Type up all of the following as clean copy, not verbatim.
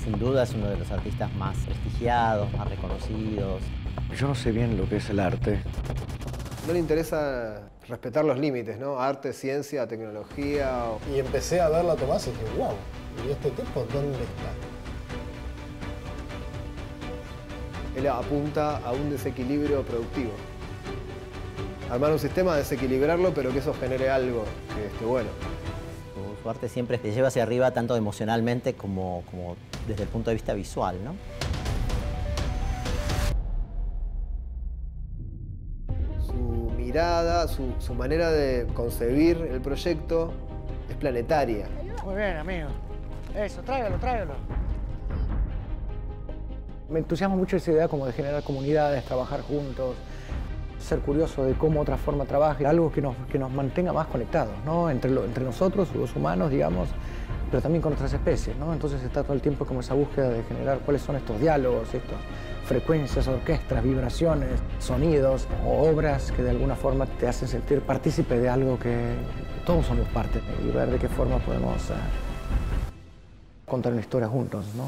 sin duda es uno de los artistas más prestigiados, más reconocidos. Yo no sé bien lo que es el arte. No le interesa respetar los límites, ¿no? Arte, ciencia, tecnología. Y empecé a verla a Tomás y dije, wow, ¿y este tipo dónde está? Él apunta a un desequilibrio productivo. Armar un sistema, desequilibrarlo, pero que eso genere algo que esté bueno. Su arte siempre te lleva hacia arriba tanto emocionalmente como desde el punto de vista visual, ¿no? Su mirada, su manera de concebir el proyecto es planetaria. Muy bien, amigo. Eso, tráigalo. Me entusiasma mucho esa idea como de generar comunidades, trabajar juntos, ser curioso de cómo otra forma trabaja, algo que nos mantenga más conectados, ¿no? Entre nosotros, los humanos, digamos, pero también con otras especies, ¿no? Entonces está todo el tiempo como esa búsqueda de generar cuáles son estos diálogos, estas frecuencias, orquestas, vibraciones, sonidos o obras que de alguna forma te hacen sentir partícipe de algo que todos somos parte y ver de qué forma podemos contar una historia juntos, ¿no?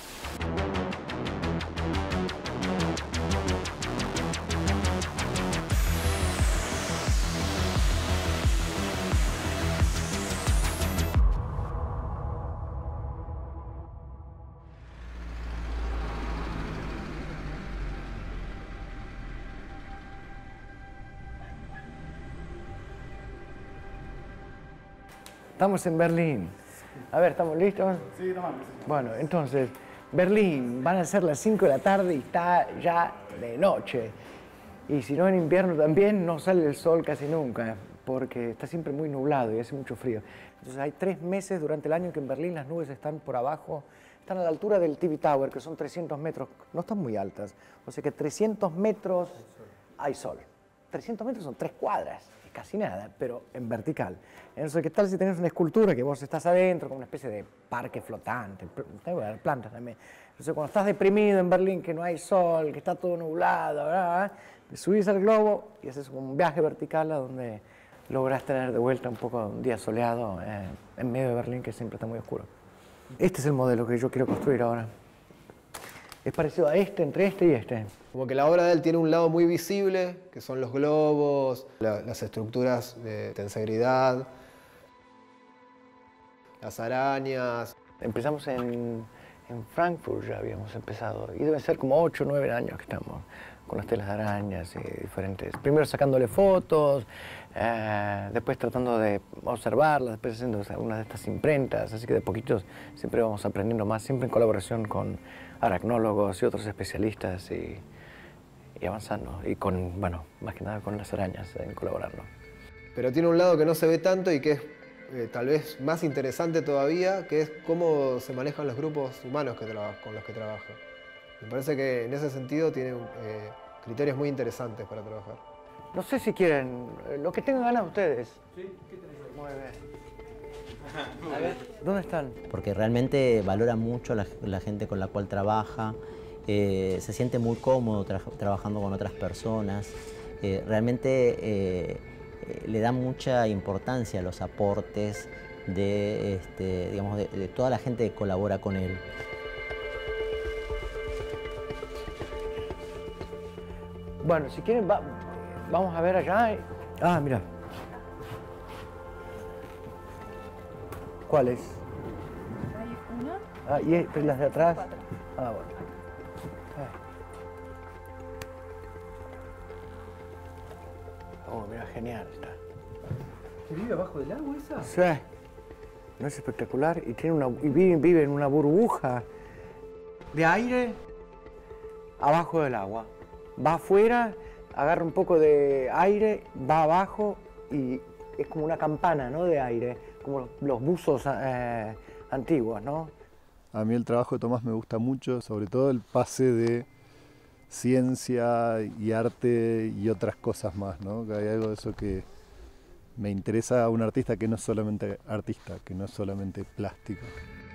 Estamos en Berlín. A ver, ¿estamos listos? Sí, no mames. Bueno, entonces, Berlín, van a ser las 5 de la tarde y está ya de noche. Y si no en invierno también no sale el sol casi nunca, porque está siempre muy nublado y hace mucho frío. Entonces hay 3 meses durante el año que en Berlín las nubes están por abajo, están a la altura del TV Tower, que son 300 metros, no están muy altas. O sea que 300 metros hay sol. 300 metros son 3 cuadras, es casi nada, pero en vertical. Entonces, ¿qué tal si tenés una escultura que vos estás adentro, como una especie de parque flotante, plantas también? Entonces, cuando estás deprimido en Berlín, que no hay sol, que está todo nublado, ¿verdad? Te subís al globo y haces un viaje vertical a donde lográs tener de vuelta un poco un día soleado en medio de Berlín, que siempre está muy oscuro. Este es el modelo que yo quiero construir ahora. Es parecido a entre este y este. Como que la obra de él tiene un lado muy visible, que son los globos, las estructuras de tensegridad, las arañas. Empezamos en Frankfurt, ya habíamos empezado, y deben ser como 8 o 9 años que estamos con las telas de arañas y diferentes. Primero sacándole fotos, después tratando de observarlas, después haciendo algunas de estas imprentas, así que de poquitos siempre vamos aprendiendo más, siempre en colaboración con aracnólogos y otros especialistas y avanzando, y con, bueno, más que nada con las arañas en colaborarlo. Pero tiene un lado que no se ve tanto y que es tal vez más interesante todavía, que es cómo se manejan los grupos humanos con los que trabaja. Me parece que en ese sentido tiene criterios muy interesantes para trabajar. No sé si quieren, lo que tengan ganas ustedes. Sí, ¿qué tenés ahí? Muy bien. A ver, ¿dónde están? Porque realmente valora mucho la gente con la cual trabaja, se siente muy cómodo trabajando con otras personas, realmente le da mucha importancia a los aportes digamos, de toda la gente que colabora con él. Bueno, si quieren, vamos a ver allá. Ah, mira. ¿Cuáles? Hay una. Ah, ¿y las de atrás? 4. Ah, bueno. Oh, mira, genial está. ¿Que vive abajo del agua esa? Sí. No es espectacular y vive en una burbuja de aire abajo del agua. Va afuera, agarra un poco de aire, va abajo y es como una campana, ¿no?, de aire, como los buzos antiguos, ¿no? A mí el trabajo de Tomás me gusta mucho, sobre todo el pase de ciencia y arte y otras cosas más, ¿no? Que hay algo de eso que me interesa a un artista que no es solamente artista, que no es solamente plástico.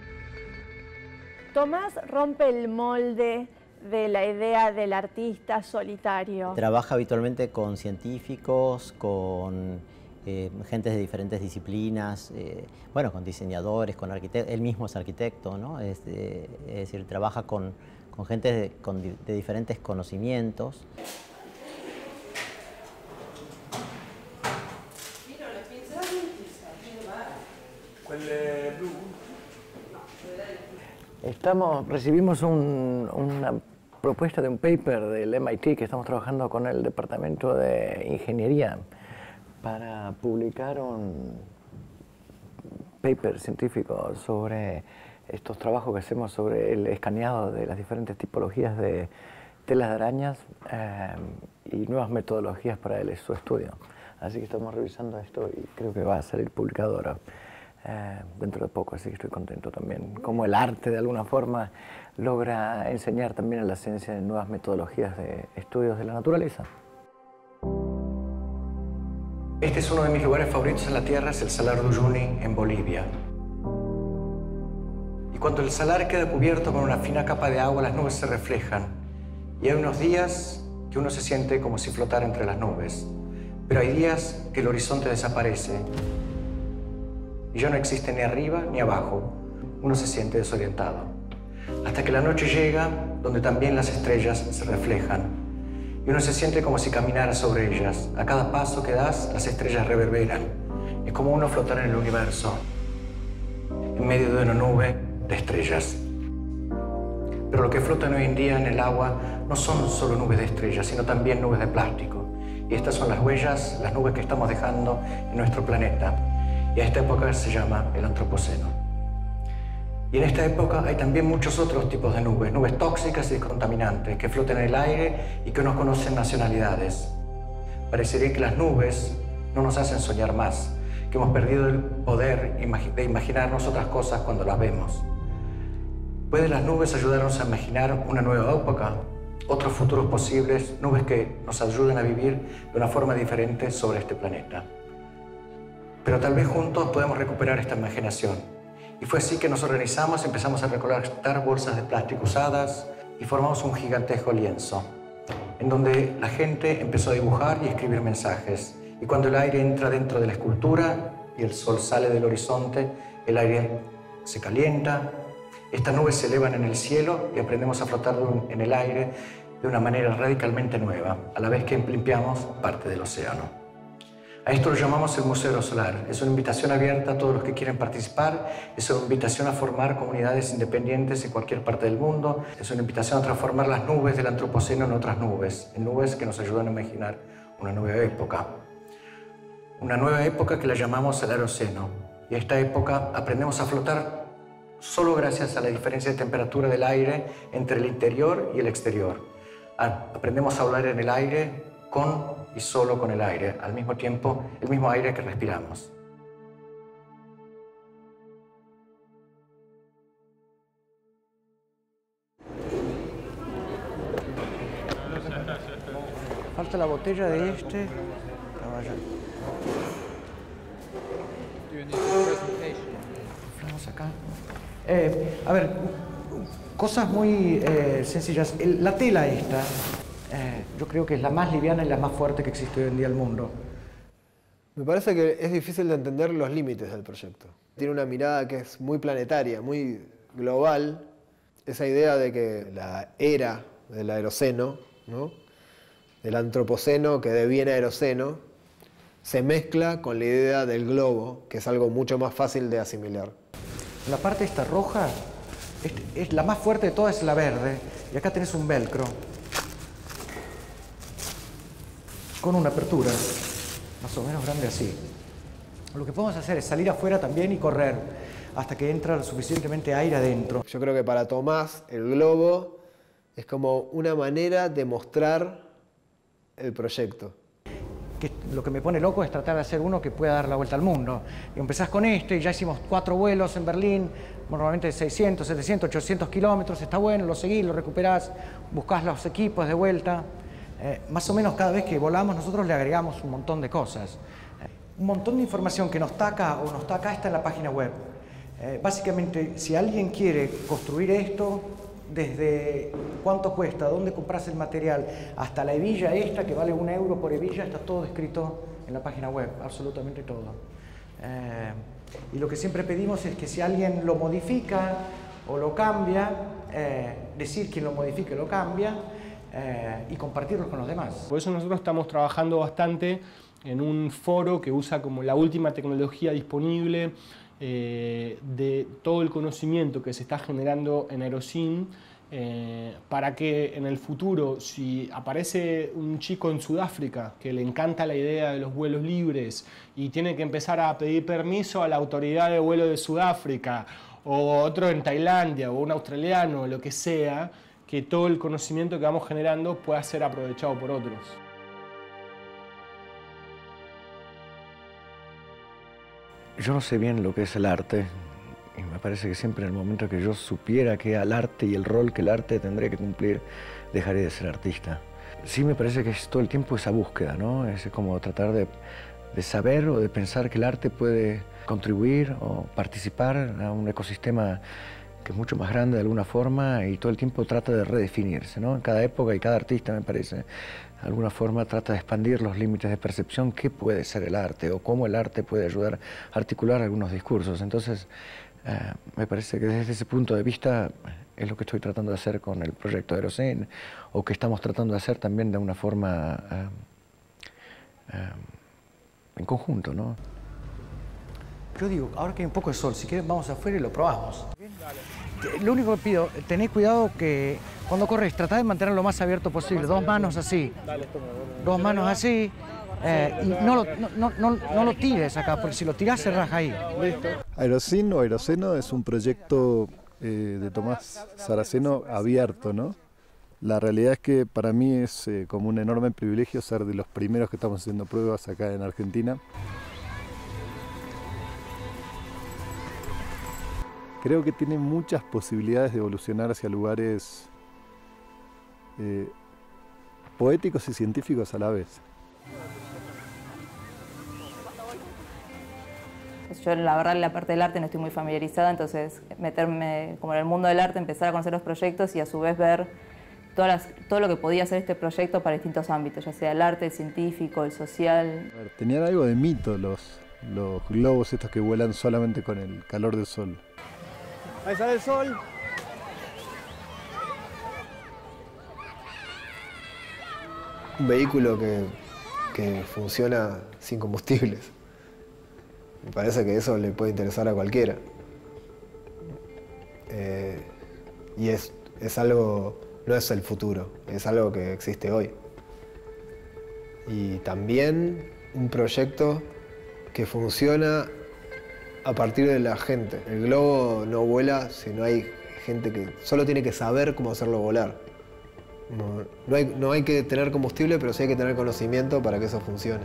Tomás rompe el molde de la idea del artista solitario. Trabaja habitualmente con científicos, con gente de diferentes disciplinas, bueno, con diseñadores, con arquitectos, él mismo es arquitecto, ¿no? Es decir, trabaja con gente de diferentes conocimientos. Recibimos una propuesta de un paper del MIT que estamos trabajando con el Departamento de Ingeniería para publicar un paper científico sobre estos trabajos que hacemos sobre el escaneado de las diferentes tipologías de telas de arañas y nuevas metodologías para su estudio. Así que estamos revisando esto y creo que va a salir publicado ahora dentro de poco, así que estoy contento también. Cómo el arte de alguna forma logra enseñar también a la ciencia de nuevas metodologías de estudios de la naturaleza. Este es uno de mis lugares favoritos en la Tierra, es el Salar de Uyuni en Bolivia. Y cuando el salar queda cubierto con una fina capa de agua, las nubes se reflejan. Y hay unos días que uno se siente como si flotara entre las nubes. Pero hay días que el horizonte desaparece y ya no existe ni arriba ni abajo. Uno se siente desorientado. Hasta que la noche llega, donde también las estrellas se reflejan. Y uno se siente como si caminara sobre ellas. A cada paso que das, las estrellas reverberan. Es como uno flotar en el universo, en medio de una nube de estrellas. Pero lo que flotan hoy en día en el agua no son solo nubes de estrellas, sino también nubes de plástico. Y estas son las huellas, las nubes que estamos dejando en nuestro planeta. Y a esta época se llama el Antropoceno. Y en esta época hay también muchos otros tipos de nubes, nubes tóxicas y contaminantes, que flotan en el aire y que no conocen nacionalidades. Parecería que las nubes no nos hacen soñar más, que hemos perdido el poder de imaginarnos otras cosas cuando las vemos. ¿Pueden las nubes ayudarnos a imaginar una nueva época? Otros futuros posibles, nubes que nos ayuden a vivir de una forma diferente sobre este planeta. Pero tal vez juntos podemos recuperar esta imaginación. Y fue así que nos organizamos, empezamos a recolectar bolsas de plástico usadas y formamos un gigantesco lienzo, en donde la gente empezó a dibujar y escribir mensajes. Y cuando el aire entra dentro de la escultura y el sol sale del horizonte, el aire se calienta, estas nubes se elevan en el cielo y aprendemos a flotar en el aire de una manera radicalmente nueva, a la vez que limpiamos parte del océano. A esto lo llamamos el Museo Aerosolar. Es una invitación abierta a todos los que quieren participar, es una invitación a formar comunidades independientes en cualquier parte del mundo, es una invitación a transformar las nubes del Antropoceno en otras nubes, en nubes que nos ayudan a imaginar una nueva época. Una nueva época que la llamamos el Aeroceno. Y a esta época aprendemos a flotar solo gracias a la diferencia de temperatura del aire entre el interior y el exterior. Aprendemos a volar en el aire con y solo con el aire, al mismo tiempo, el mismo aire que respiramos. Falta la botella de este. Vamos acá. A ver, cosas muy sencillas. La tela esta, yo creo que es la más liviana y la más fuerte que existe hoy en día en el mundo. Me parece que es difícil de entender los límites del proyecto. Tiene una mirada que es muy planetaria, muy global. Esa idea de que la era del Aeroceno, ¿no?, del Antropoceno que deviene Aeroceno, se mezcla con la idea del globo, que es algo mucho más fácil de asimilar. La parte esta roja, es la más fuerte de todas, es la verde. Y acá tenés un velcro con una apertura más o menos grande así. Lo que podemos hacer es salir afuera también y correr hasta que entra suficientemente aire adentro. Yo creo que para Tomás el globo es como una manera de mostrar el proyecto. Lo que me pone loco es tratar de hacer uno que pueda dar la vuelta al mundo. Y empezás con este, y ya hicimos 4 vuelos en Berlín, normalmente de 600, 700, 800 kilómetros, está bueno, lo seguís, lo recuperás, buscás los equipos de vuelta. Más o menos cada vez que volamos nosotros le agregamos un montón de cosas. Un montón de información que no está acá o no está acá está en la página web. Básicamente, si alguien quiere construir esto, desde cuánto cuesta, dónde compras el material, hasta la hebilla esta que vale 1 euro por hebilla, está todo escrito en la página web, absolutamente todo. Y lo que siempre pedimos es que si alguien lo modifica o lo cambia, decir quién lo modifica y lo cambia, y compartirlos con los demás. Por eso nosotros estamos trabajando bastante en un foro que usa como la última tecnología disponible de todo el conocimiento que se está generando en Aerosyn, para que en el futuro, si aparece un chico en Sudáfrica que le encanta la idea de los vuelos libres y tiene que empezar a pedir permiso a la autoridad de vuelo de Sudáfrica, o otro en Tailandia, o un australiano, o lo que sea, que todo el conocimiento que vamos generando pueda ser aprovechado por otros. Yo no sé bien lo que es el arte, y me parece que siempre en el momento que yo supiera qué era el arte y el rol que el arte tendría que cumplir, dejaría de ser artista. Sí me parece que es todo el tiempo esa búsqueda, ¿no? Es como tratar de saber o de pensar que el arte puede contribuir o participar a un ecosistema que es mucho más grande de alguna forma, y todo el tiempo trata de redefinirse, ¿no? En cada época y cada artista, me parece, de alguna forma trata de expandir los límites de percepción, qué puede ser el arte o cómo el arte puede ayudar a articular algunos discursos. Entonces, me parece que desde ese punto de vista es lo que estoy tratando de hacer con el proyecto de Aerosyn, o que estamos tratando de hacer también de una forma en conjunto, ¿no? Yo digo, ahora que hay un poco de sol, si quieres vamos afuera y lo probamos. Lo único que pido, tened cuidado que cuando corres, tratá de mantenerlo lo más abierto posible. Dos manos así. Dos manos así. Y no lo tires acá, porque si lo tirás se raja ahí. Aerosyn o Aeroceno es un proyecto de Tomás Saraceno abierto, ¿no? La realidad es que para mí es como un enorme privilegio ser de los primeros que estamos haciendo pruebas acá en Argentina. Creo que tiene muchas posibilidades de evolucionar hacia lugares poéticos y científicos a la vez. Yo la verdad en la parte del arte no estoy muy familiarizada, entonces meterme como en el mundo del arte, empezar a conocer los proyectos y a su vez ver todo lo que podía hacer este proyecto para distintos ámbitos, ya sea el arte, el científico, el social. Tenían algo de mito los globos estos que vuelan solamente con el calor del sol. Ahí sale el sol. Un vehículo que funciona sin combustibles. Me parece que eso le puede interesar a cualquiera. Y es algo, no es el futuro, es algo que existe hoy. Y también un proyecto que funciona a partir de la gente. El globo no vuela si no hay gente que solo tiene que saber cómo hacerlo volar. No hay que tener combustible, pero sí hay que tener conocimiento para que eso funcione.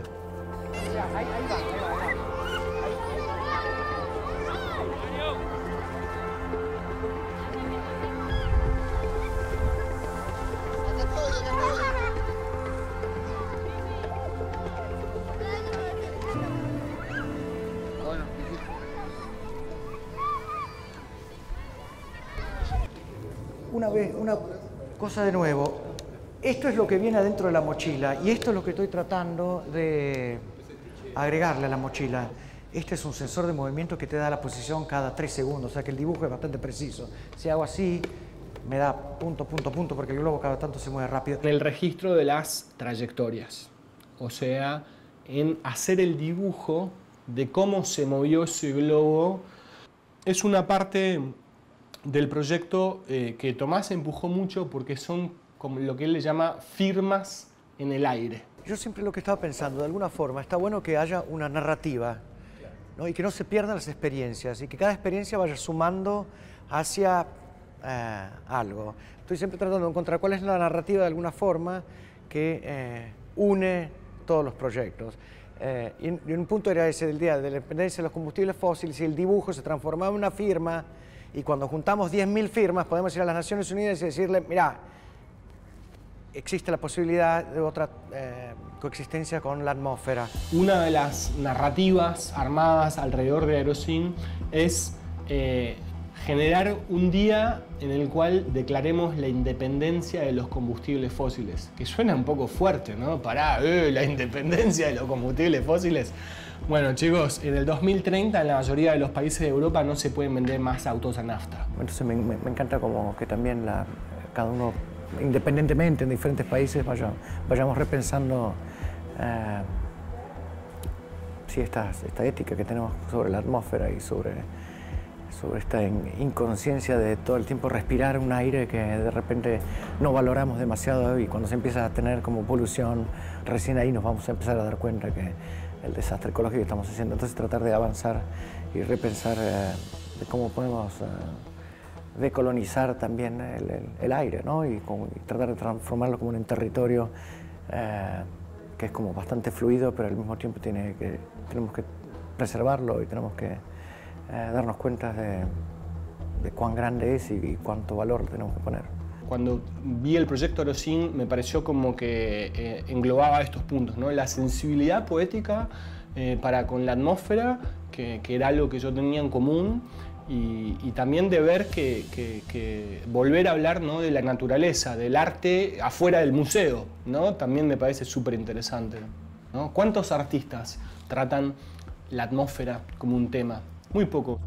Una cosa de nuevo, esto es lo que viene adentro de la mochila y esto es lo que estoy tratando de agregarle a la mochila. Este es un sensor de movimiento que te da la posición cada 3 segundos, o sea que el dibujo es bastante preciso. Si hago así, me da punto, punto, punto, porque el globo cada tanto se mueve rápido. El registro de las trayectorias, o sea, en hacer el dibujo de cómo se movió ese globo, es una parte del proyecto que Tomás empujó mucho porque son como lo que él le llama firmas en el aire. Yo siempre lo que estaba pensando, de alguna forma, está bueno que haya una narrativa, ¿no? Y que no se pierdan las experiencias y que cada experiencia vaya sumando hacia algo. Estoy siempre tratando de encontrar cuál es la narrativa de alguna forma que une todos los proyectos. Y un punto era ese del día de la independencia de los combustibles fósiles y el dibujo se transformaba en una firma. Y cuando juntamos 10.000 firmas, podemos ir a las Naciones Unidas y decirle, mirá, existe la posibilidad de otra coexistencia con la atmósfera. Una de las narrativas armadas alrededor de Aerosyn es generar un día en el cual declaremos la independencia de los combustibles fósiles. Que suena un poco fuerte, ¿no? Pará, la independencia de los combustibles fósiles. Bueno, chicos, en el 2030 en la mayoría de los países de Europa no se pueden vender más autos a nafta. Entonces me encanta como que también cada uno, independientemente en diferentes países, vayamos repensando esta ética que tenemos sobre la atmósfera y sobre esta inconsciencia de todo el tiempo respirar un aire que de repente no valoramos demasiado, y cuando se empieza a tener como polución, recién ahí nos vamos a empezar a dar cuenta que el desastre ecológico que estamos haciendo. Entonces tratar de avanzar y repensar de cómo podemos decolonizar también el aire, ¿no? Y tratar de transformarlo como en un territorio que es como bastante fluido, pero al mismo tiempo tenemos que preservarlo y tenemos que darnos cuenta de cuán grande es y cuánto valor tenemos que poner. Cuando vi el proyecto Aerosyn me pareció como que englobaba estos puntos, ¿no? La sensibilidad poética para con la atmósfera, que era algo que yo tenía en común, y también de ver que volver a hablar, ¿no? De la naturaleza, del arte afuera del museo, ¿no? También me parece súper interesante, ¿no? ¿Cuántos artistas tratan la atmósfera como un tema? Muy poco.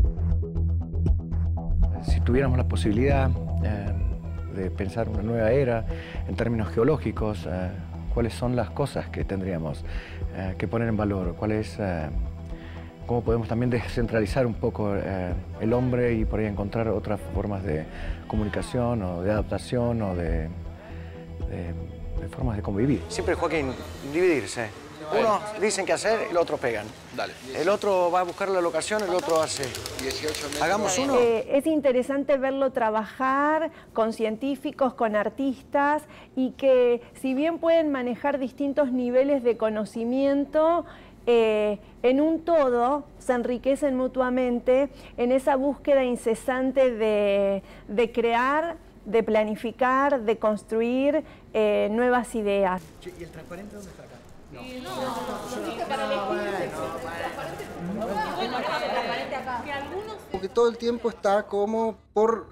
Si tuviéramos la posibilidad de pensar una nueva era en términos geológicos, ¿cuáles son las cosas que tendríamos que poner en valor? ¿Cómo podemos también descentralizar un poco el hombre y por ahí encontrar otras formas de comunicación o de adaptación o de formas de convivir? Siempre, Joaquín, dividirse. Uno dicen qué hacer, el otro pegan. Dale. El otro va a buscar la locación, el otro hace. 18 metros. Hagamos uno. Es interesante verlo trabajar con científicos, con artistas, y que si bien pueden manejar distintos niveles de conocimiento, en un todo se enriquecen mutuamente en esa búsqueda incesante de crear, de planificar, de construir nuevas ideas. ¿Y el transparente dónde está acá? No. Porque todo el tiempo está como por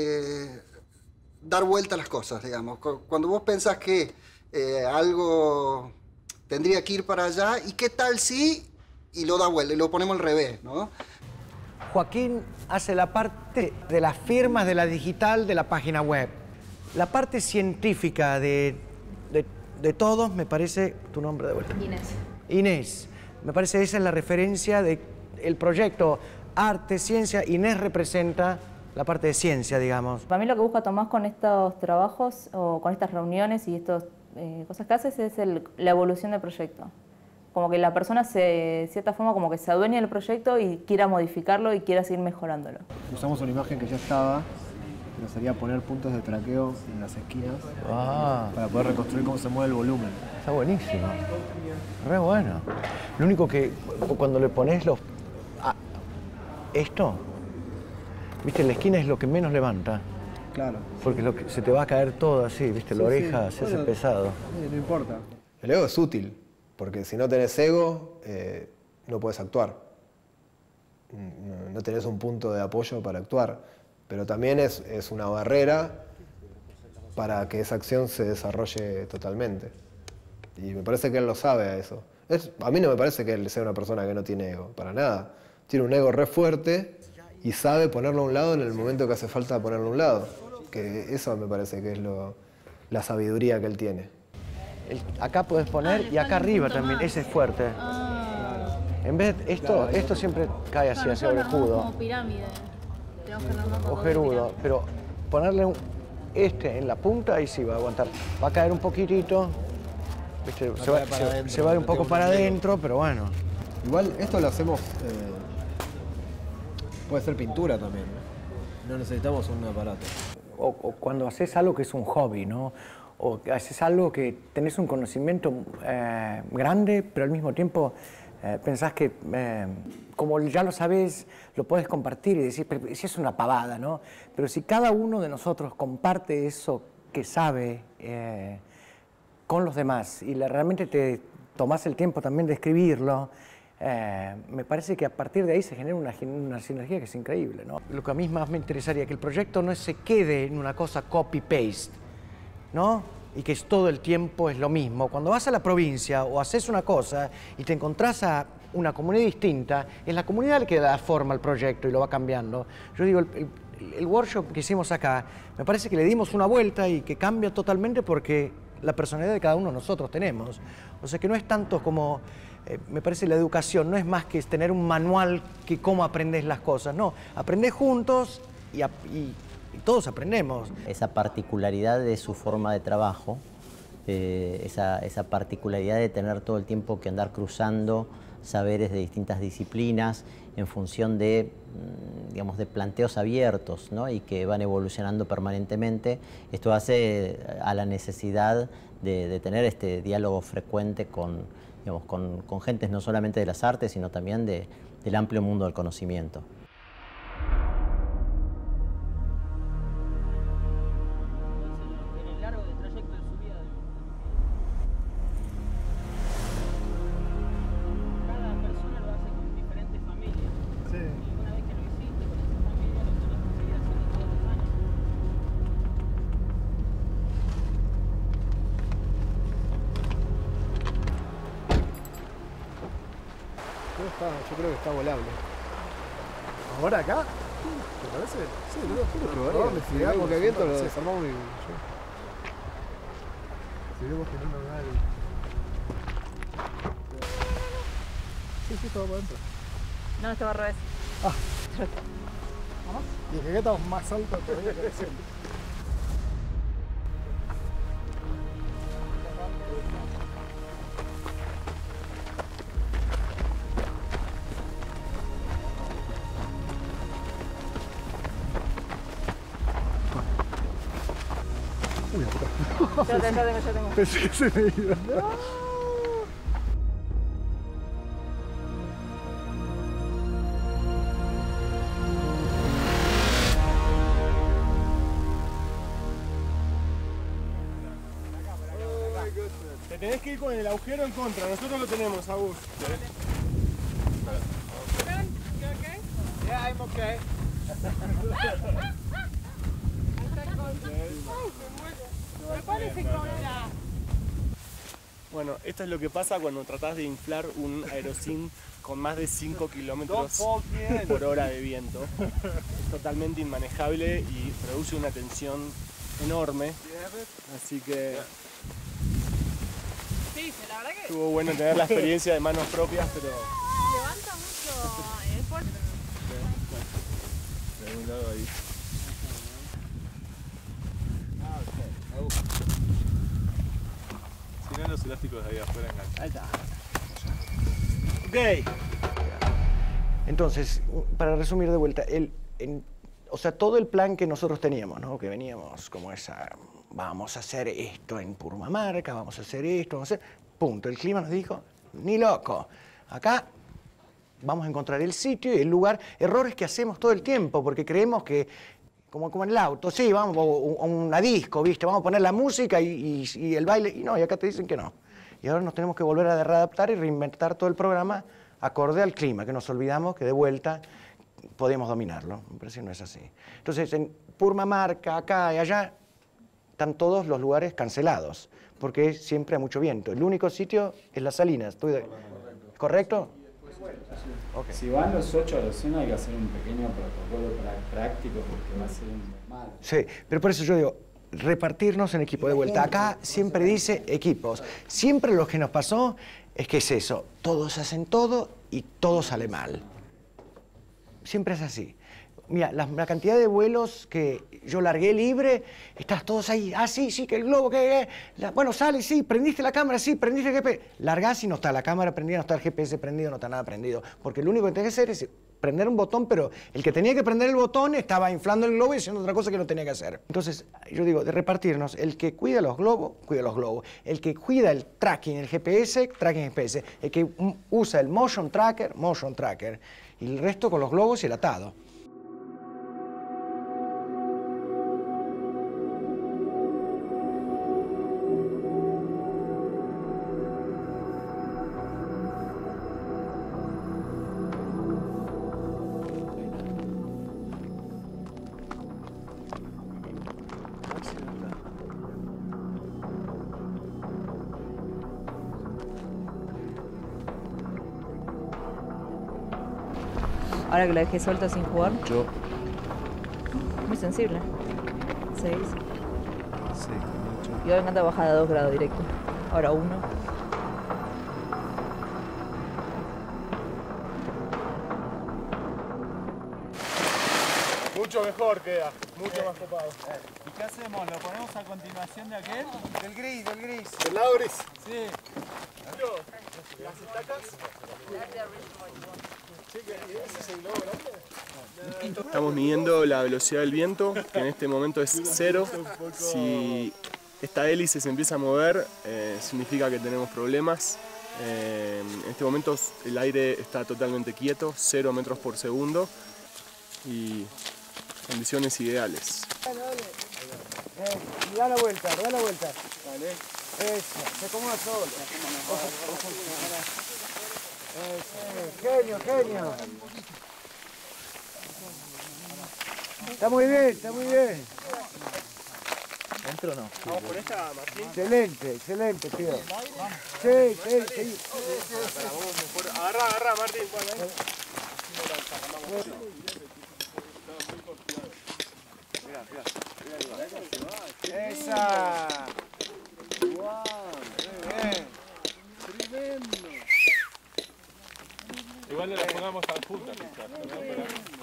dar vuelta a las cosas, digamos. Cuando vos pensás que algo tendría que ir para allá, ¿y qué tal si? Y lo da vuelta, y lo ponemos al revés, ¿no? Joaquín hace la parte de las firmas de la digital de la página web. La parte científica de todos, me parece... ¿Tu nombre de vuelta? Inés. Inés. Me parece esa es la referencia del proyecto Arte, Ciencia. Inés representa la parte de ciencia, digamos. Para mí lo que busca Tomás con estos trabajos o con estas reuniones y estas cosas que haces es la evolución del proyecto. Como que la persona de cierta forma como que se adueña del proyecto y quiera modificarlo y quiera seguir mejorándolo. Usamos una imagen que ya estaba, que sería poner puntos de traqueo en las esquinas para poder reconstruir cómo se mueve el volumen. Está buenísimo. Re bueno. Lo único que cuando le pones esto, viste, la esquina es lo que menos levanta. Claro. Porque se te va a caer todo así, viste, la oreja se hace pesado. No importa. El ego es útil, porque si no tenés ego, no puedes actuar. No tenés un punto de apoyo para actuar. Pero también es una barrera para que esa acción se desarrolle totalmente. Y me parece que él lo sabe a eso. A mí no me parece que él sea una persona que no tiene ego, para nada. Tiene un ego re fuerte y sabe ponerlo a un lado en el momento que hace falta ponerlo a un lado. Que eso me parece que es la sabiduría que él tiene. Acá puedes poner y acá arriba también, ese es fuerte. En vez de esto siempre cae así, hacia orejudo. Como pirámide. Ojerudo, pero ponerle en la punta, ahí sí va a aguantar. Va a caer un poquitito, ¿viste? Se va a ir un poco para adentro, pero bueno. Igual esto lo hacemos, puede ser pintura también, ¿no? No necesitamos un aparato. O cuando haces algo que es un hobby, ¿no? O haces algo que tenés un conocimiento grande, pero al mismo tiempo pensás que, como ya lo sabés, lo puedes compartir y decir, pero si es una pavada, ¿no? Pero si cada uno de nosotros comparte eso que sabe con los demás y realmente te tomás el tiempo también de escribirlo, me parece que a partir de ahí se genera una sinergia que es increíble, ¿no? Lo que a mí más me interesaría es que el proyecto no se quede en una cosa copy-paste, ¿no? Y que todo el tiempo es lo mismo. Cuando vas a la provincia o haces una cosa y te encontrás a una comunidad distinta, es la comunidad la que da forma al proyecto y lo va cambiando. Yo digo, el workshop que hicimos acá, me parece que le dimos una vuelta y que cambia totalmente porque la personalidad de cada uno de nosotros tenemos. O sea que no es tanto como, me parece la educación, no es más que tener un manual que cómo aprendes las cosas, no, aprendés juntos y todos aprendemos. Esa particularidad de su forma de trabajo, esa particularidad de tener todo el tiempo que andar cruzando saberes de distintas disciplinas en función de, digamos, de planteos abiertos, ¿no? Y que van evolucionando permanentemente. Esto hace a la necesidad de tener este diálogo frecuente con, digamos, con gentes no solamente de las artes, sino también del amplio mundo del conocimiento. Yo creo que está volable. ¿Ahora acá? ¿Te parece? Sí, creo que Si vemos que viento, lo desarmamos y... Si vemos que no nos da el... Sí, estaba para adentro. No, estaba al revés. Ah. ¿Vamos? Y que acá estamos más altos todavía que recién. Ya tengo. Pensé que se me iba. Te tenés que ir con el agujero en contra, nosotros lo tenemos, Agus. Yeah, I'm okay. Bueno, esto es lo que pasa cuando tratás de inflar un aerosín con más de 5 kilómetros por hora de viento. Es totalmente inmanejable y produce una tensión enorme. Así que Sí, la verdad que estuvo bueno tener la experiencia de manos propias, pero... levanta mucho el esfuerzo. De algún lado ahí. Si no, los elásticos de ahí afuera enganchan. Ahí está. Ok. Entonces, para resumir de vuelta, o sea, todo el plan que nosotros teníamos, ¿no? Que veníamos como esa, vamos a hacer esto en Purmamarca, vamos a hacer esto, vamos a hacer... Punto. El clima nos dijo, ni loco. Acá vamos a encontrar el sitio y el lugar. Errores que hacemos todo el tiempo, porque creemos que, como en el auto, sí, vamos a una disco, ¿viste? Vamos a poner la música y el baile, y no, y acá te dicen que no. Y ahora nos tenemos que volver a readaptar y reinventar todo el programa acorde al clima, que nos olvidamos que de vuelta podemos dominarlo. Me parece que no es así. Entonces, en Purmamarca, acá y allá, están todos los lugares cancelados, porque siempre hay mucho viento. El único sitio es Las Salinas. ¿Correcto? Okay. Si van los 8 a la cena hay que hacer un pequeño protocolo práctico porque va a ser normal. Sí, pero por eso yo digo, repartirnos en equipo de vuelta. Acá siempre dice equipos. Siempre lo que nos pasó es que es eso, todos hacen todo y todo sale mal. Siempre es así. Mira, la cantidad de vuelos que yo largué libre, estás todos ahí, sí, que el globo, bueno, sale, sí, prendiste la cámara, sí, prendiste el GPS. Largás y no está la cámara prendida, no está el GPS prendido, no está nada prendido. Porque lo único que tenés que hacer es prender un botón, pero el que tenía que prender el botón estaba inflando el globo y haciendo otra cosa que no tenía que hacer. Entonces, yo digo, de repartirnos, el que cuida los globos, cuida los globos. El que cuida el tracking, el GPS, tracking GPS. El que usa el motion tracker. Y el resto con los globos y el atado. Ahora que la dejé suelta sin jugar. Yo. Muy sensible. 6. Sí, Y ahora me encanta bajar a 2 grados directo. Ahora 1. Mucho mejor queda, mucho más copado. ¿Y qué hacemos? ¿Lo ponemos a continuación de aquel? Del gris, del gris. ¿Del lado gris? Sí. ¿Las estacas? Estamos midiendo la velocidad del viento, que en este momento es 0. Si esta hélice se empieza a mover, significa que tenemos problemas. En este momento el aire está totalmente quieto, 0 metros por segundo y condiciones ideales. Da la vuelta, da la vuelta. Vale. Eso, se acomoda solo. Genio, genio. Está muy bien, está muy bien. ¿Dentro o no? ¿Vamos por esta, Martín? Excelente, excelente, tío. Sí, sí, sí. Agarra, Martín. Esa. Wow, bien. Tremendo. Igual no las pongamos tan juntas, quizás, ¿no?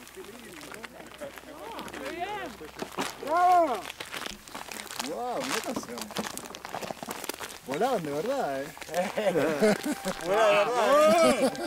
¡Bravo! Wow, ¿qué canción? Volaban de verdad, Volaban de verdad.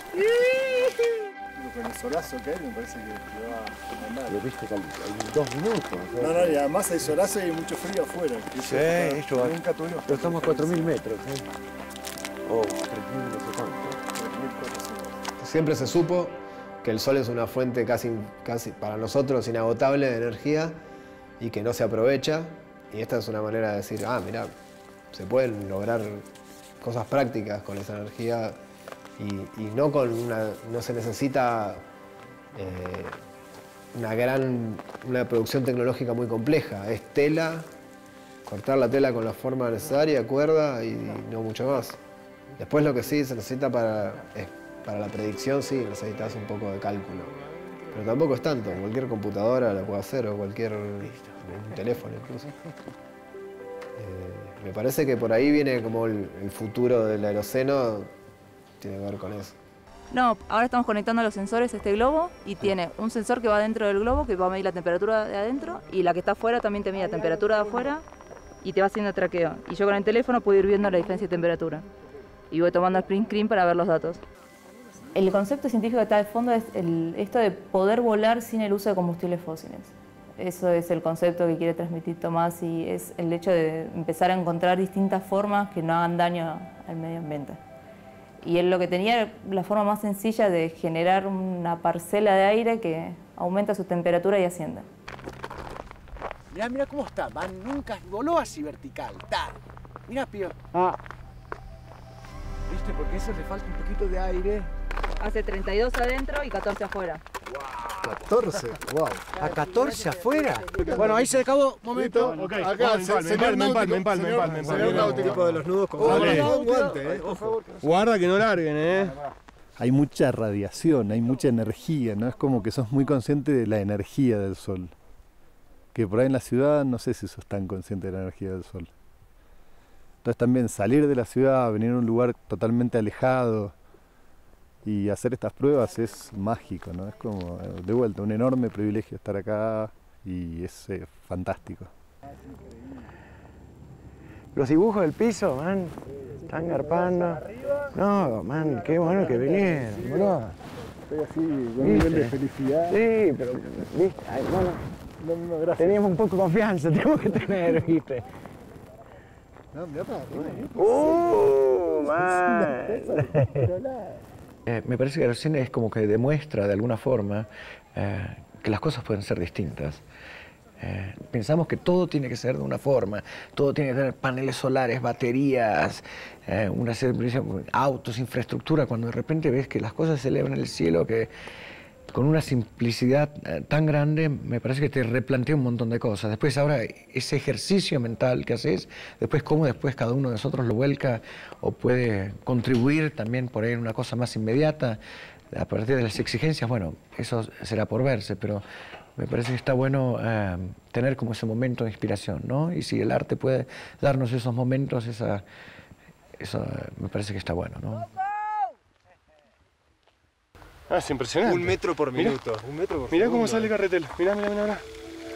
Con el solazo que hay me parece que va a andar. Lo viste en 2 minutos. No, no, y además hay solazo y hay mucho frío afuera. Sí, esto va. Nunca tuvimos. Pero estamos a 4.000 metros, ¿eh? Oh, 3.000 no sé cuánto. Siempre se supo que el sol es una fuente casi para nosotros inagotable de energía y que no se aprovecha. Y esta es una manera de decir, ah, mira, se pueden lograr cosas prácticas con esa energía y no se necesita una producción tecnológica muy compleja. Es tela, cortar la tela con la forma necesaria, cuerda y no mucho más. Después lo que sí se necesita para la predicción, sí, necesitas un poco de cálculo. Pero tampoco es tanto, cualquier computadora lo puede hacer o cualquier un teléfono incluso. Me parece que por ahí viene como el futuro del aeroceno, tiene que ver con eso. No, ahora estamos conectando los sensores a este globo y tiene un sensor que va dentro del globo que va a medir la temperatura de adentro y la que está afuera también te mide la temperatura de afuera y te va haciendo traqueo. Y yo con el teléfono puedo ir viendo la diferencia de temperatura y voy tomando el print screen para ver los datos. El concepto científico que está de fondo es esto de poder volar sin el uso de combustibles fósiles. Eso es el concepto que quiere transmitir Tomás y es el hecho de empezar a encontrar distintas formas que no hagan daño al medio ambiente. Y él lo que tenía era la forma más sencilla de generar una parcela de aire que aumenta su temperatura y asciende. Mirá, mirá cómo está, nunca voló así vertical. Mirá, Pío. ¿Viste? Porque a eso le falta un poquito de aire. Hace 32 adentro y 14 afuera. 14, wow. ¿A 14 afuera? Bueno, ahí se acabó. Momento. Okay. Acá, señor Tipo de los nudos con guante, Guarda que no larguen, Hay mucha radiación, hay mucha energía, ¿no? Es como que sos muy consciente de la energía del sol. Que por ahí en la ciudad no sé si sos tan consciente de la energía del sol. Entonces también salir de la ciudad, venir a un lugar totalmente alejado y hacer estas pruebas es mágico, ¿no? Es como, de vuelta, un enorme privilegio estar acá y es fantástico. Los dibujos del piso, man, están garpando. No, man, qué bueno que vinieron, bro. Estoy así, con un nivel de felicidad. Sí, pero, viste, bueno, no, gracias. teníamos un poco de confianza, tenemos que tener, viste. No, mirá para Man. Me parece que recién es como que demuestra de alguna forma que las cosas pueden ser distintas. Pensamos que todo tiene que ser de una forma, todo tiene que tener paneles solares, baterías, una serie de autos, infraestructura, cuando de repente ves que las cosas se elevan en el cielo, que con una simplicidad tan grande, me parece que te replantea un montón de cosas. Después ahora ese ejercicio mental que haces, después cómo después cada uno de nosotros lo vuelca o puede contribuir también por ahí en una cosa más inmediata, a partir de las exigencias, bueno, eso será por verse, pero me parece que está bueno tener como ese momento de inspiración, ¿no? Y si el arte puede darnos esos momentos, eso me parece que está bueno, ¿no? Ah, es impresionante. 1 metro por minuto. Mirá, 1 metro por mirá segundo. cómo sale carretel. Mirá, mirá, mirá, mirá.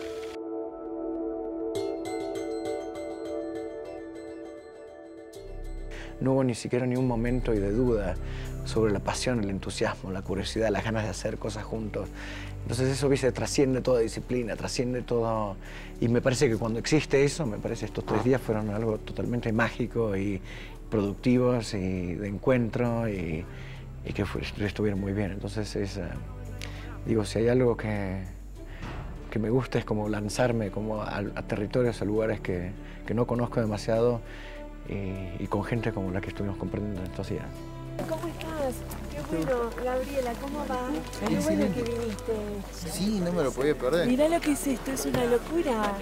No hubo ni siquiera ni un momento de duda sobre la pasión, el entusiasmo, la curiosidad, las ganas de hacer cosas juntos. Entonces eso, viste, trasciende toda disciplina, trasciende todo... Y me parece que cuando existe eso, me parece que estos 3 días fueron algo totalmente mágico y productivos y de encuentro y que estuvieron muy bien. Entonces digo, si hay algo que me gusta es como lanzarme como a territorios, a lugares que no conozco demasiado y con gente como la que estuvimos compartiendo estos días. ¿Cómo estás? Qué bueno, Gabriela, ¿cómo va? Qué bueno que viniste. Sí, no me lo podía perder. Mirá lo que es esto, es una locura.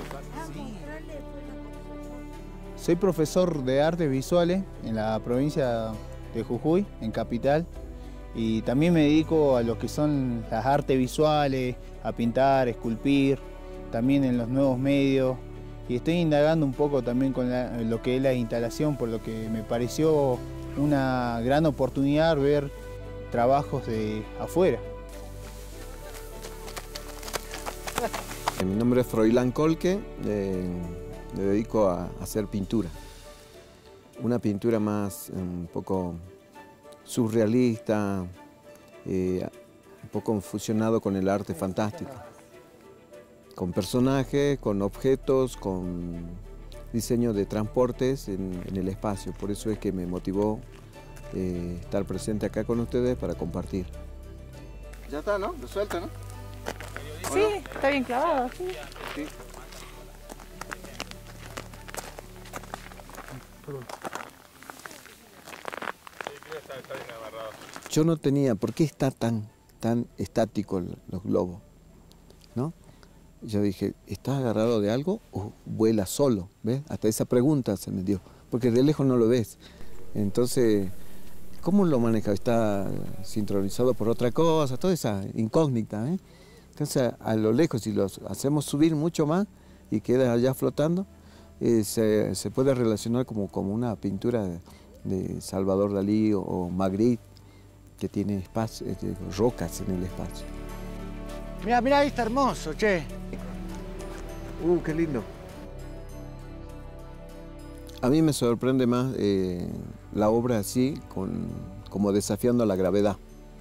Soy profesor de artes visuales en la provincia de Jujuy, en Capital, y también me dedico a lo que son las artes visuales, a pintar, esculpir, también en los nuevos medios, y estoy indagando un poco también con lo que es la instalación, por lo que me pareció una gran oportunidad ver trabajos de afuera. Mi nombre es Froilán Colque, me dedico a hacer pintura. Una pintura más un poco surrealista, un poco fusionado con el arte fantástico. Con personajes, con objetos, con diseño de transportes en el espacio. Por eso es que me motivó estar presente acá con ustedes para compartir. Ya está, ¿no? Lo suelta, ¿no? Sí, está bien clavado, sí. Sí. Yo no tenía, ¿por qué está tan estático los globos? ¿No? Yo dije, ¿está agarrado de algo o vuela solo? ¿Ves? Hasta esa pregunta se me dio, porque de lejos no lo ves. Entonces, ¿cómo lo maneja? ¿Está sincronizado por otra cosa? Toda esa incógnita, ¿eh? Entonces, a lo lejos, si los hacemos subir mucho más y queda allá flotando, se puede relacionar como una pintura de Salvador Dalí o Magritte, que tiene espacio, rocas en el espacio. Mirá, mirá, ahí está hermoso, che. Qué lindo. A mí me sorprende más la obra así, como desafiando la gravedad.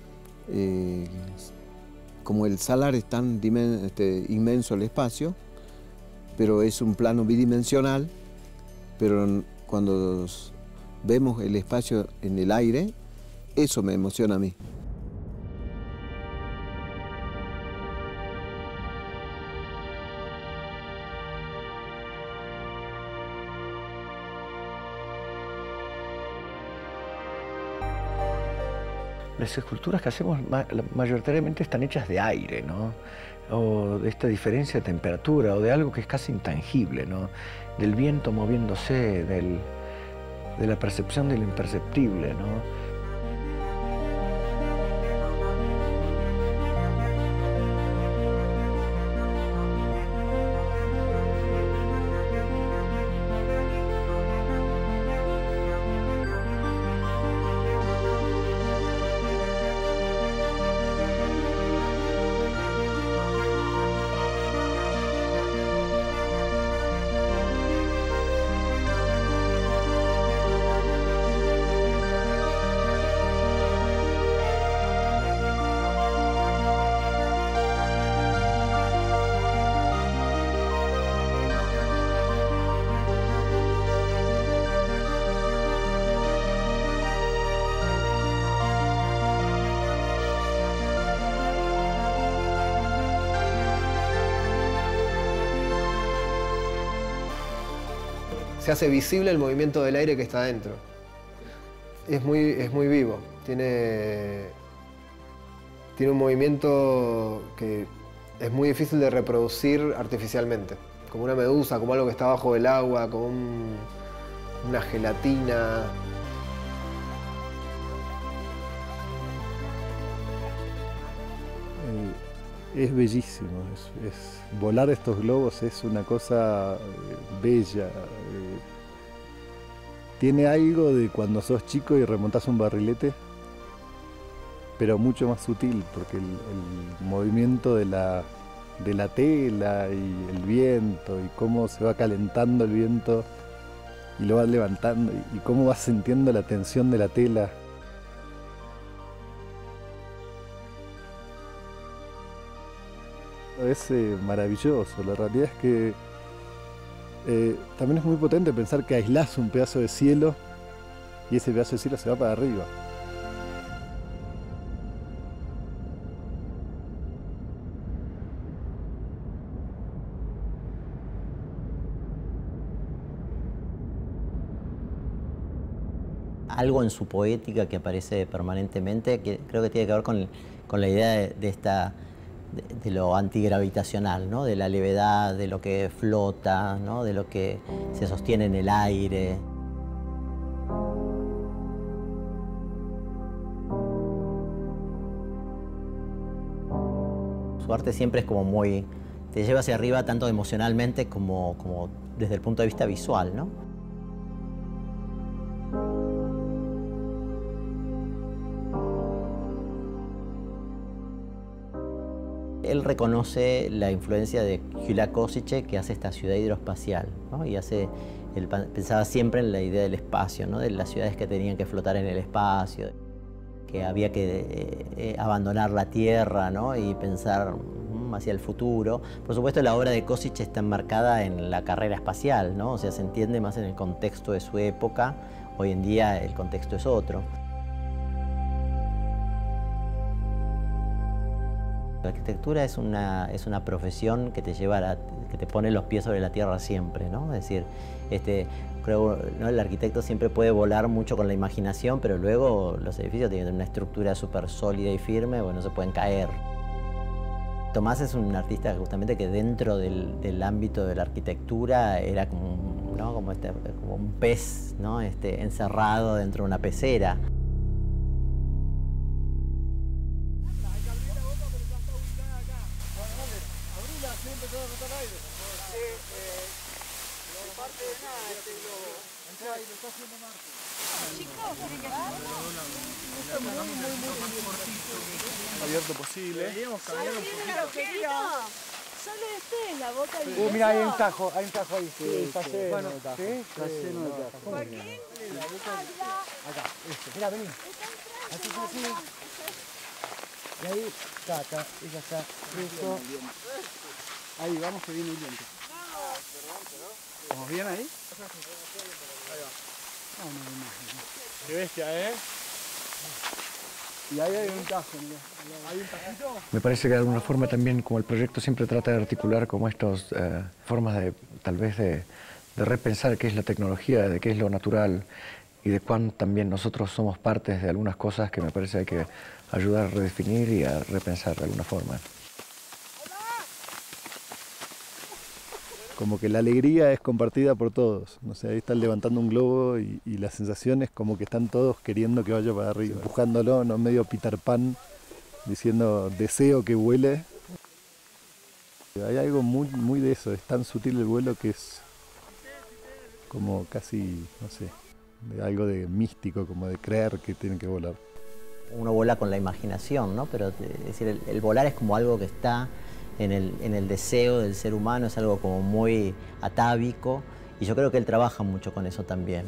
Como el salar es tan inmenso el espacio, pero es un plano bidimensional, pero cuando vemos el espacio en el aire, eso me emociona a mí. Las esculturas que hacemos mayoritariamente están hechas de aire, ¿no? O de esta diferencia de temperatura, o de algo que es casi intangible, ¿no? Del viento moviéndose, de la percepción de lo imperceptible, ¿no? Se hace visible el movimiento del aire que está adentro. Es muy vivo. Tiene un movimiento que es muy difícil de reproducir artificialmente. Como una medusa, como algo que está bajo el agua, como una gelatina. es bellísimo. Volar estos globos es una cosa bella. Tiene algo de cuando sos chico y remontás un barrilete, pero mucho más sutil, porque el movimiento de la tela y el viento, y cómo se va calentando el viento y lo vas levantando, y cómo vas sintiendo la tensión de la tela. Es maravilloso. La realidad es que también es muy potente pensar que aislás un pedazo de cielo y ese pedazo de cielo se va para arriba. Algo en su poética que aparece permanentemente, que creo que tiene que ver con la idea de lo antigravitacional, ¿no? De la levedad, de lo que flota, ¿no? De lo que se sostiene en el aire. Su arte siempre es como muy... te lleva hacia arriba tanto emocionalmente como desde el punto de vista visual, ¿no? Él reconoce la influencia de Gyula Košice, que hace esta ciudad hidroespacial, ¿no? Y él pensaba siempre en la idea del espacio, ¿no? De las ciudades que tenían que flotar en el espacio, que había que abandonar la Tierra, ¿no? Y pensar hacia el futuro. Por supuesto, la obra de Košice está enmarcada en la carrera espacial, ¿no? O sea, se entiende más en el contexto de su época. Hoy en día el contexto es otro. La arquitectura es una profesión que te lleva que te pone los pies sobre la tierra siempre, ¿no? Es decir, creo, ¿no? El arquitecto siempre puede volar mucho con la imaginación, pero luego los edificios tienen una estructura súper sólida y firme, bueno, no se pueden caer. Tomás es un artista justamente que dentro del ámbito de la arquitectura era como, ¿no? como un pez, ¿no? Encerrado dentro de una pecera. Abierto posible. Deberíamos cambiar un poquito. Solo es la boca del mira, hay un tajo ahí. Sí, está lleno bueno, de tajo. ¿sí? Está lleno de tajo. Joaquín, Acá, mira, vení. Así. Y ahí, acá, y ya está. Listo. Ahí, vamos que viene el viento. ¿Estamos bien ahí? Ahí va. Qué bestia, ¿eh? Y ahí hay un tajo, mira. ¿Hay un tajito? Me parece que de alguna forma también, como el proyecto siempre trata de articular como estas formas tal vez de repensar qué es la tecnología, de qué es lo natural y de cuán también nosotros somos partes de algunas cosas que me parece hay que ayudar a redefinir y a repensar de alguna forma. Como que la alegría es compartida por todos. No sé, ahí están levantando un globo y la sensación es como que están todos queriendo que vaya para arriba, empujándolo, ¿no? Medio Peter Pan, diciendo deseo que vuele. Hay algo muy de eso, es tan sutil el vuelo que es como casi, no sé, de algo de místico, como de creer que tienen que volar. Uno vuela con la imaginación, ¿no? Pero es decir, el volar es como algo que está en el deseo del ser humano, es algo como muy atávico, y yo creo que él trabaja mucho con eso también.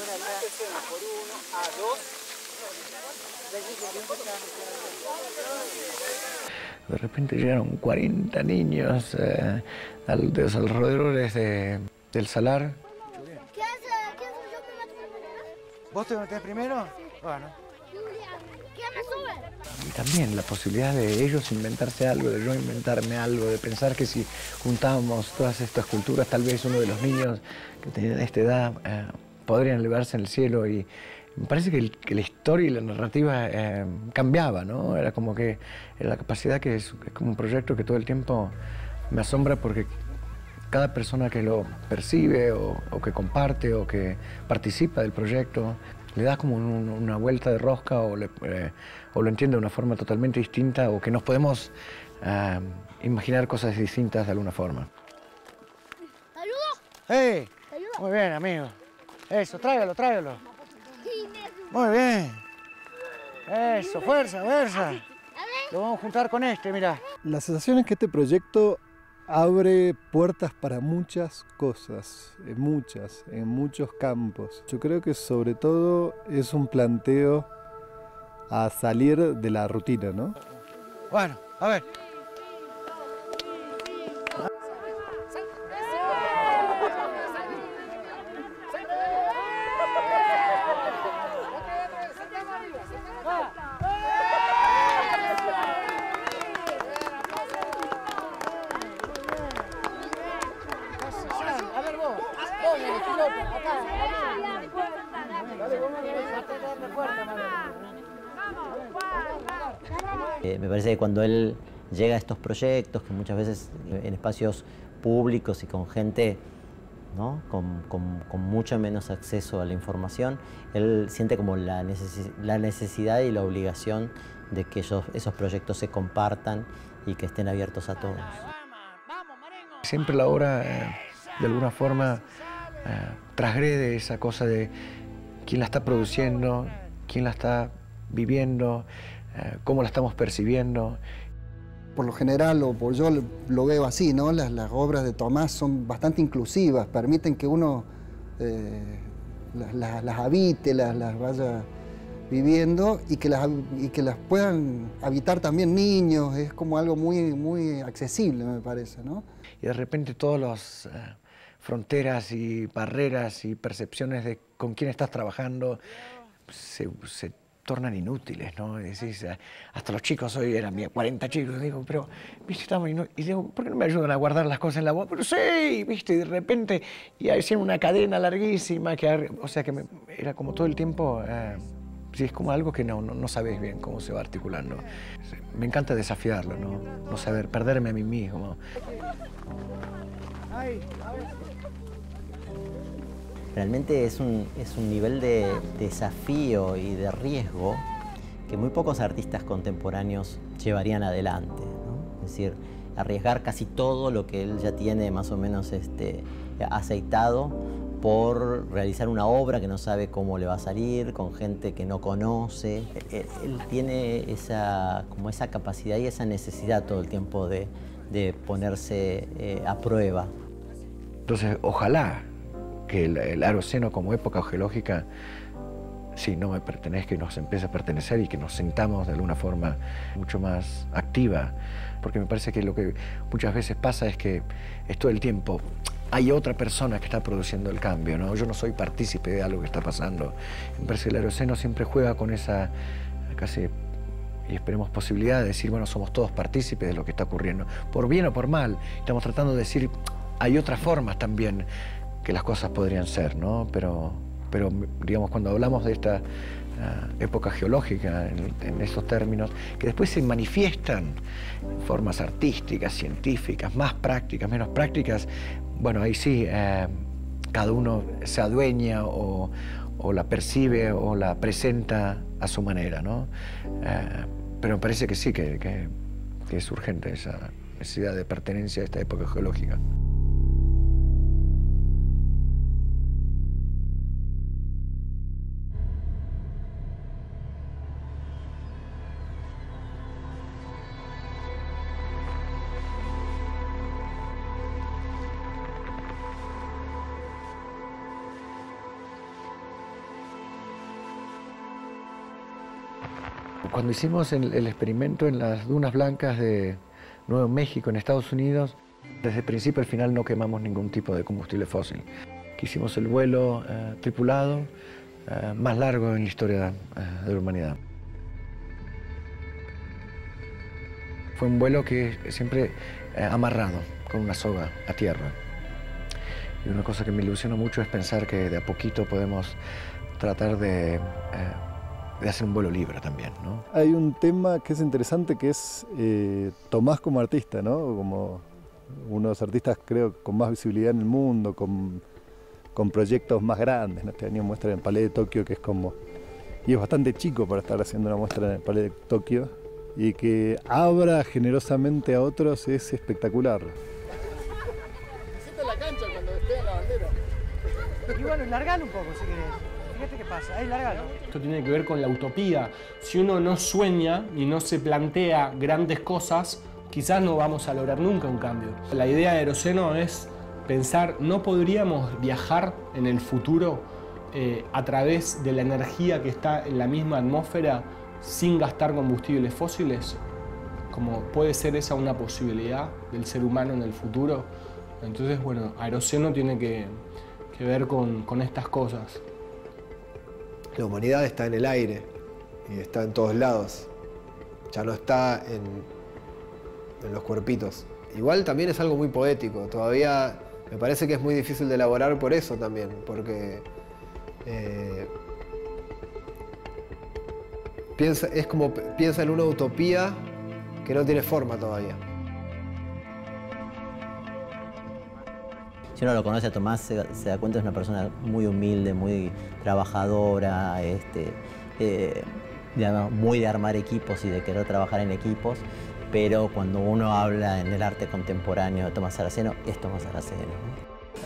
De repente llegaron 40 niños de los alrededores del salar. ¿Qué hace yo que me primero? ¿Vos te metés primero? Bueno. ¿Quién me sube? Y también la posibilidad de ellos inventarse algo, de yo inventarme algo, de pensar que si juntábamos todas estas culturas, tal vez uno de los niños que tenían esta edad podrían elevarse en el cielo. Y me parece que la historia y la narrativa cambiaba, ¿no? Era como que la capacidad que es como un proyecto que todo el tiempo me asombra porque cada persona que lo percibe o que comparte o que participa del proyecto le da como una vuelta de rosca o lo entiende de una forma totalmente distinta o que nos podemos imaginar cosas distintas de alguna forma. ¿Te ayudo? ¡Hey! ¿Te ayudo? Muy bien, amigo. Eso, tráigalo, tráigalo. Muy bien. Eso, fuerza, fuerza. Lo vamos a juntar con este, mira. La sensación es que este proyecto abre puertas para muchas cosas, en muchos campos. Yo creo que sobre todo es un planteo a salir de la rutina, ¿no? Bueno, a ver. Me parece que cuando él llega a estos proyectos, que muchas veces en espacios públicos y con gente, ¿no?, con mucho menos acceso a la información, él siente como la necesidad y la obligación de que esos proyectos se compartan y que estén abiertos a todos. Siempre la obra, de alguna forma, transgrede esa cosa de quién la está produciendo, quién la está viviendo, cómo la estamos percibiendo. Por lo general, yo lo veo así, ¿no? Las obras de Tomás son bastante inclusivas, permiten que uno las habite, las vaya viviendo y que las puedan habitar también niños. Es como algo muy accesible, me parece, ¿no? Y de repente todas las fronteras y barreras y percepciones de con quién estás trabajando se tornan inútiles, ¿no? Decís, hasta los chicos hoy eran 40 chicos, digo, pero, ¿viste? Y digo, ¿por qué no me ayudan a guardar las cosas en la bolsa? Pero sí, ¿viste? Y de repente, y hacían una cadena larguísima, o sea que era como todo el tiempo, sí, es como algo que no sabes bien cómo se va articulando. Me encanta desafiarlo, no saber, perderme a mí mismo. Realmente es un nivel de desafío y de riesgo que muy pocos artistas contemporáneos llevarían adelante, ¿no? Es decir, arriesgar casi todo lo que él ya tiene más o menos aceitado por realizar una obra que no sabe cómo le va a salir, con gente que no conoce. Él tiene esa capacidad y esa necesidad todo el tiempo de ponerse a prueba. Entonces, ojalá que el Aroceno como época geológica, sí, no me pertenezca y nos empiece a pertenecer y que nos sintamos de alguna forma mucho más activa, porque me parece que lo que muchas veces pasa es que es todo el tiempo hay otra persona que está produciendo el cambio, ¿no? Yo no soy partícipe de algo que está pasando. Me parece que el Aroceno siempre juega con esa casi, y esperemos, posibilidad de decir, bueno, somos todos partícipes de lo que está ocurriendo, por bien o por mal. Estamos tratando de decir, hay otras formas también que las cosas podrían ser, ¿no? Pero digamos, cuando hablamos de esta época geológica, en estos términos, que después se manifiestan en formas artísticas, científicas, más prácticas, menos prácticas, bueno, ahí sí, cada uno se adueña o la percibe o la presenta a su manera, ¿no? Pero me parece que sí, que es urgente esa necesidad de pertenencia a esta época geológica. Cuando hicimos el experimento en las dunas blancas de Nuevo México, en Estados Unidos, desde el principio al final no quemamos ningún tipo de combustible fósil. Hicimos el vuelo tripulado más largo en la historia de la humanidad. Fue un vuelo que siempre amarrado con una soga a tierra. Y una cosa que me ilusiona mucho es pensar que de a poquito podemos tratar de hacer un vuelo libre también, ¿no? Hay un tema que es interesante, que es Tomás como artista, ¿no? Como uno de los artistas, creo, con más visibilidad en el mundo, con proyectos más grandes, ¿no? Este año muestra en el Palais de Tokio, que es como... Y es bastante chico para estar haciendo una muestra en el Palais de Tokio. y que abra generosamente a otros es espectacular. Sienta en la cancha cuando despegan la bandera. Y bueno, largalo un poco si querés. Fíjate qué pasa, ahí largalo. Esto tiene que ver con la utopía. Si uno no sueña y no se plantea grandes cosas, quizás no vamos a lograr nunca un cambio. La idea de Aeroceno es pensar, ¿no podríamos viajar en el futuro a través de la energía que está en la misma atmósfera sin gastar combustibles fósiles? Como puede ser esa una posibilidad del ser humano en el futuro. Entonces, bueno, Aeroceno tiene que ver con estas cosas. La humanidad está en el aire y está en todos lados. Ya no está en los cuerpitos. Igual también es algo muy poético. Todavía me parece que es muy difícil de elaborar por eso también, porque piensa en una utopía que no tiene forma todavía. Si uno lo conoce a Tomás, se da cuenta, es una persona muy humilde, muy trabajadora, muy de armar equipos y de querer trabajar en equipos, pero cuando uno habla en el arte contemporáneo de Tomás Saraceno, es Tomás Saraceno, ¿no?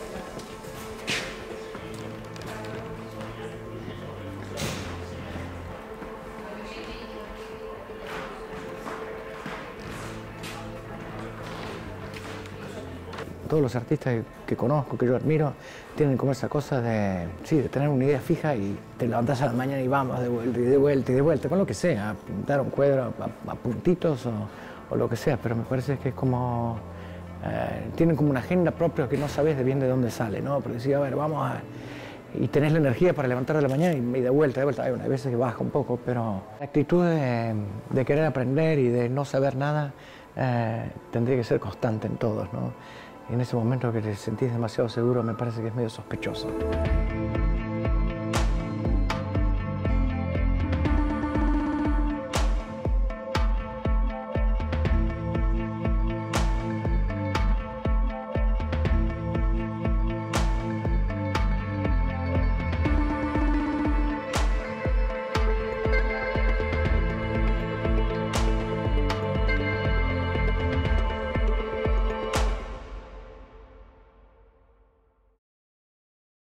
Todos los artistas que conozco, que yo admiro, tienen como esa cosa de tener una idea fija y te levantás a la mañana y vamos de vuelta y de vuelta y de vuelta, con lo que sea, a pintar un cuadro a puntitos o lo que sea, pero me parece que es como, tienen como una agenda propia que no sabes bien de dónde sale, ¿no? Porque decís, a ver, vamos a... Y tenés la energía para levantar de la mañana y de vuelta, de vuelta. Hay unas veces que baja un poco, pero la actitud de querer aprender y de no saber nada tendría que ser constante en todos, ¿no? Y en ese momento que te sentís demasiado seguro me parece que es medio sospechoso.